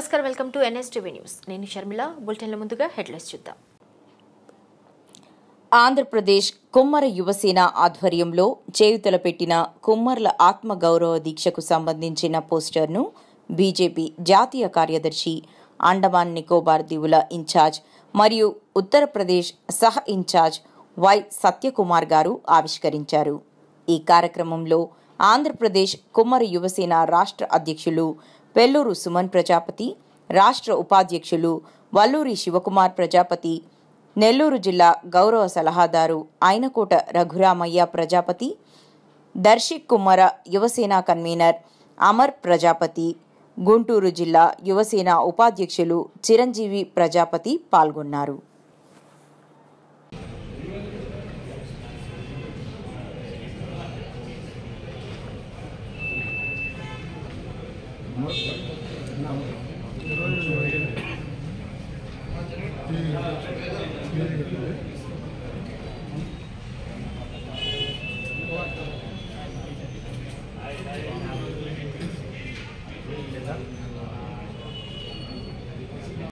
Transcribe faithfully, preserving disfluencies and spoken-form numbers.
నమస్కారం, welcome to NSTV news. నేను షర్మిల. బులెటిన్ల ముందుగా హెడ్లైన్స్ చూద్దాం. ఆంధ్రప్రదేశ్ కుమ్మర యువసేన ఆధ్వర్యంలో చేయుతల పెట్టిన కుమ్మర్ల ఆత్మగౌరవ దీక్షకు సంబంధించిన పోస్టర్ను బీజేపీ జాతీయ కార్యదర్శి, అండమాన్ నికోబార్ దీవుల ఇన్ఛార్జ్ మరియు ఉత్తరప్రదేశ్ సహ ఇన్ఛార్జ్ వై సత్యకుమార్ గారు ఆవిష్కరించారు. ఈ కార్యక్రమంలో ఆంధ్రప్రదేశ్ కుమ్మర యువసేన రాష్ట్ర అధ్యక్షులు పెల్లూరు సుమన్ ప్రజాపతి, రాష్ట్ర ఉపాధ్యక్షులు వల్లూరి శివకుమార్ ప్రజాపతి, నెల్లూరు జిల్లా గౌరవ సలహాదారు అయినకోట రఘురామయ్య ప్రజాపతి, దర్శి కుమ్మర యువసేన కన్వీనర్ అమర్ ప్రజాపతి, గుంటూరు జిల్లా యువసేన ఉపాధ్యక్షులు చిరంజీవి ప్రజాపతి పాల్గొన్నారు.